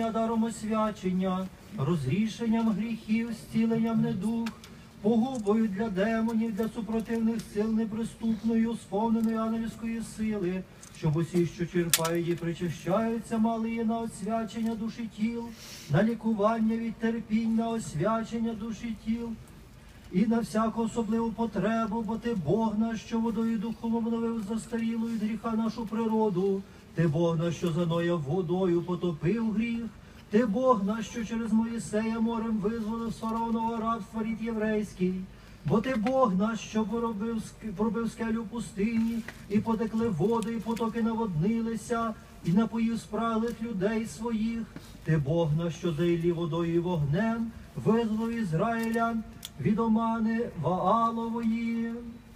спасіння даром освячення, розрішенням гріхів, зціленням недуг, погубою для демонів, для супротивних сил неприступною, сповненою ангельської сили, щоб усі, що черпають і причащаються, мали її на освячення душі тіл, на лікування від терпінь, на освячення душі тіл, і на всяку особливу потребу, бо ти Бог наш, що водою і духом обновив застарілу від гріха нашу природу, ти Бог наш, що занояв водою, потопив гріх, ти Бог наш, що через Моїсея морем визволив з фараонового рабства рід єврейський, бо ти Бог наш, що пробив скелю в пустині, і потекли води, і потоки наводнилися, і напоїв спраглих людей своїх, ти Бог наш, що за Іллі водою і вогнем визволив Ізраїля від омани Ваалової.